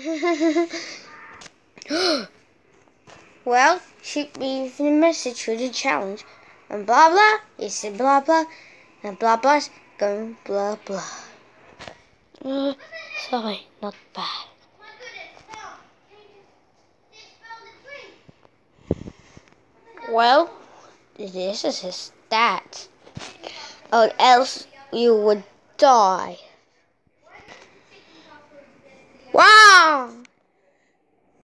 Well, she leaves a message for the challenge. And blah blah, it said blah blah, and blah blah's going blah blah. Sorry, not bad. Well, this is his stats. Or else you would die. Wow!